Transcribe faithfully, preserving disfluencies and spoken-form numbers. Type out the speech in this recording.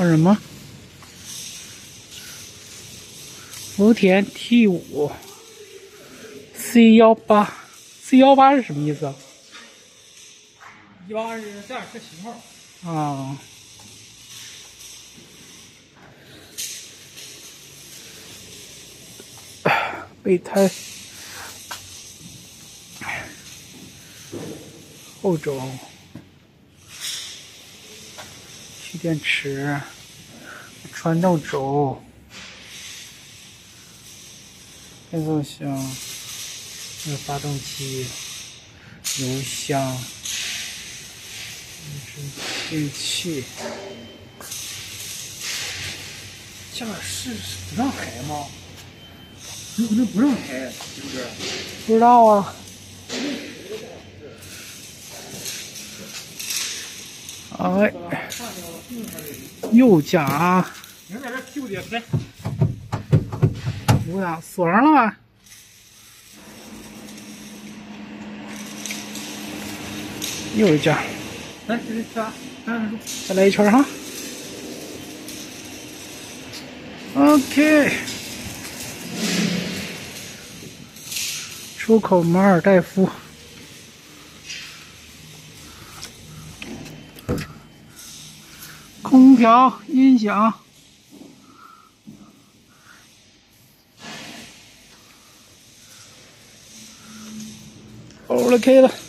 什么？福田 T 五 C 幺八 C 幺八是什么意思啊？ 一八是这样是型号啊。备胎后轴，蓄电池，传动轴，变速箱，这个发动机，油箱，电器。驾驶不让开吗？ 有可能不让开，是不是？ 不知道啊。哎，右夹， 你看在这屁股底下开， 右夹锁上了吧？右夹， 来，这这啥？看看再来一圈哈。OK。出口马尔代夫，空调、音响，OK 了。